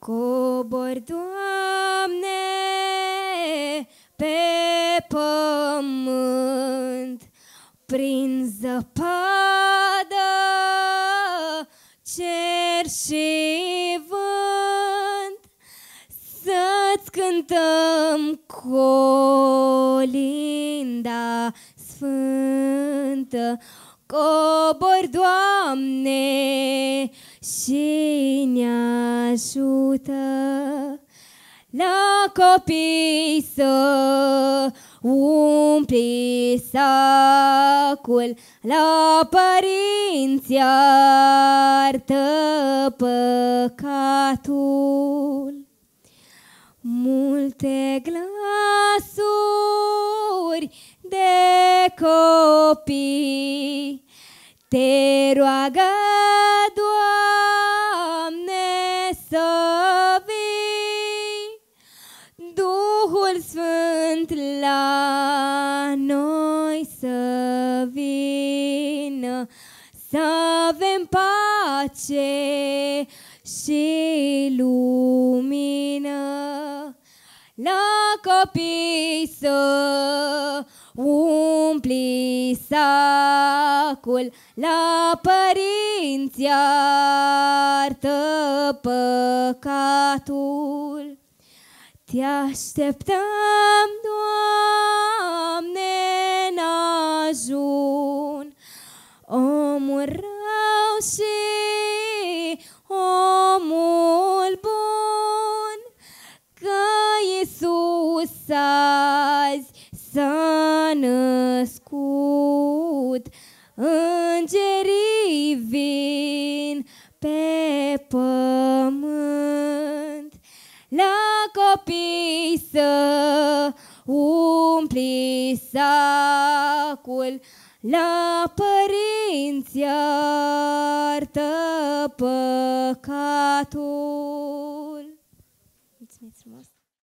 Cobor, Doamne, pe pământ, prin zăpadă, cer și vânt, să-ți cântăm colinda sfântă. Cobor, Doamne, și ne ajută la copii să umpli sacul, la părinți iartă păcatul. Multe glasuri de copii te roagă, Doamne, să vii, Duhul Sfânt la noi să vină, să avem pace și lumină. La copii să umpli sacul, la părinți iartă păcatul. Te așteptăm, Doamne, în ajun, omul rău și omul bun, că Iisus azi s-a născut. Îngerii vin pe pământ, la copii să umpli sacul, la părinți iartă păcatul. Mulțumesc frumos!